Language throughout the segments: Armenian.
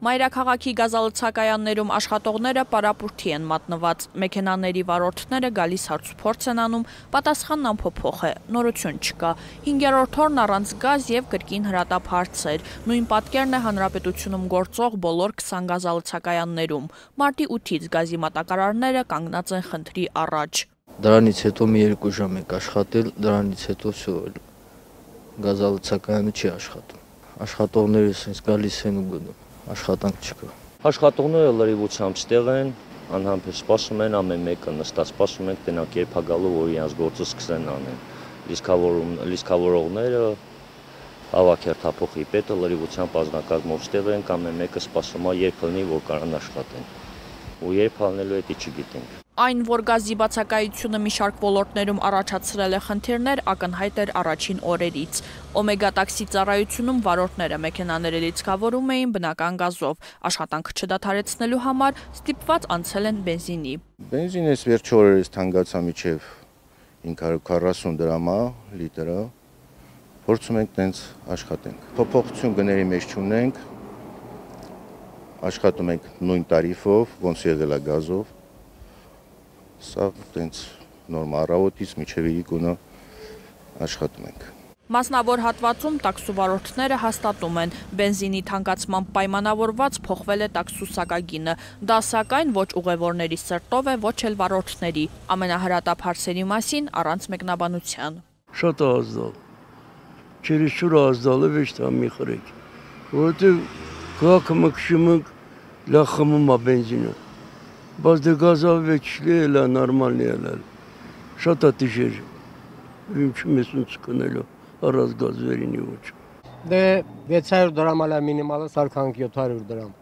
Մայրաքաղաքի գազալցակայաններում աշխատողները պարապուրդի են մատնված, մեքենաների վարորդները գալիս հարցուփորձ են անում, պատասխանն անփոփոխ է, նորություն չկա, 5-րդ օրն առանց գազ եւ կրկին հրատապ հարցեր, նույն պատկերն է հանրապետությունում գործող բոլոր 20 գազալցակայաններում, մարտի 8-ից գազի մատակարարները կանգնած են խնդրի առաջ։ Դրանից հետո մի 2 ժամ եք աշխատել, դրանից հետո գազալցակայանը չի աշխատում, աշխատողները sense գալիս են ու գնում։ Աշխատանք չկա։ Աշխատողները լրիվությամբ ստեղ են, անհամբեր սպասում են, ամեն մեկը նստած սպասում են, տնակ երբ գալու, որ իրենց գործը սկսեն անեն։ Լիսկավորողները, հավաքերթափոխի պետը լրիվությամբ ազնագազմով ստեղ են, ամեն մեկը սպասում է, երբ լինի, որ կարան աշխատեն։ Ու երբ հանելու է, չգիտենք։ Այն, որ գազի բացակայությունը մի շարք ոլորտներում առաջացրել է խնդիրներ, ակնհայտ էր առաջին օրերից։ Օմեգա տաքսի ծառայությունում վարորդները մեքենաները լիցքավորում էին բնական գազով, աշխատանքը չդադարեցնելու համար ստիպված անցել են բենզինի։ Բենզինը վերջի օրերից թանկացա մինչև 540 դրամ լիտրը, փորձում ենք տենց աշխատենք։ Փոփոխություն գների մեջ չունենք, աշխատում ենք նույն տարիֆով, ոնց եղել է գազով։ Սա տենց նորմալ առավոտից մինչև իրիկունը աշխատում ենք։ Մասնավոր հատվածում տաքսուվարորդները հաստատում են, բենզինի թանկացման պայմանավորված փոխվել է տաքսուսակագինը, դա սակայն ոչ ուղևորների սրտով է, ոչ էլ վարորդների, ամենահրատապ հարցերի մասին առանց մեկնաբանության։ Շատ ազդալ, чересчур ազդալ է վեճ մի խրեք, որովհետև քաղաքը մկշում ենք լախմում է բենզինը, բայց դե գազով վեճլի է նորմալնի է, շատ է տիժեր, իմ չմեսուն չկնելու, առած գազ վերինի ոչ։ Դե 600 դրամ ալա մինիմալը սարքանք 700 դրամ։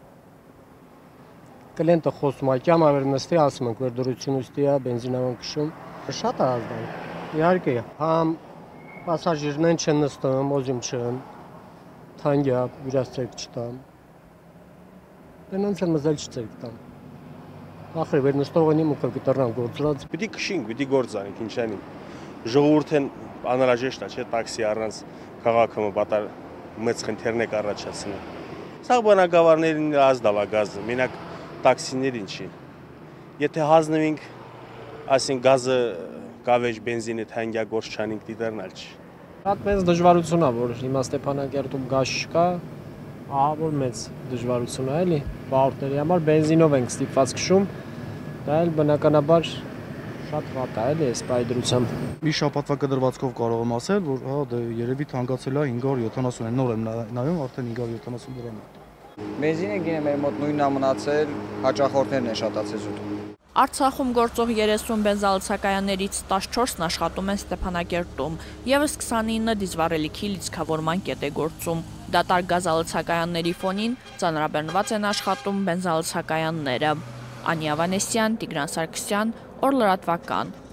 Կլենտը խոսում է, կյամա վեր նստի ասում ենք, վեր դրություն ուստի է, բենզինավան կշում, շատ է ազդան, իհարկե, համ պասաժիրնեն չեն նստում, ոզիմ չեն, թանգյա, վիրաստրեք չտամ, դենանց են մզել չծերք տամ։ Ախր վեր նստողնի մուկը կտրնան գործրած։ Պիտի քշինք, պիտի գործանենք, ինչ անենք։ Ժողովուրդն անհրաժեշտ է, չէ՞, տաքսի առանց քաղաքը պատար մեծ խնդիրներ առաջացնում։ Սա բնակավարներին ազդալ է գազը, մենակ տաքսիներին չի։ Եթե հանձնվենք, ասենք գազը կավեջ բենզինը թանկյա գործ չանենք դիտարնալ չի։ Շատ մեծ դժվարություն է, որ հիմա Ստեփանակերտում գազ չկա, ահա որ մեծ դժվարություն է, էլի, վարորդների համար բենզինով ենք ստիպված քշում, դա էլ բնականաբար շատ վատ է, էլի, այս պայդրությամբ։ Մի շաբաթվա կդրվածքով կարող եմ ասել, որ հա դե երևի թանկացել է 570, նոր եմ նայում, արդեն 570 դրամ է։ Բենզինը գինը մեր մոտ նույնն է մնացել, հաճախորդներն են շատացել զուտ։ Արցախում գործող 30 բենզալցակայաններից 14-ն աշխատում են Ստեփանակերտում, ևս 29-ը դիզվառելիքի լիցքավորման կետ է գործում։ Դատարկ գազալցակայանների ֆոնին ծանրաբեռնված են աշխատում բենզալցակայանները։ Անի Ավանեսյան, Տիգրան Սարգսյան, Օր լրատվական։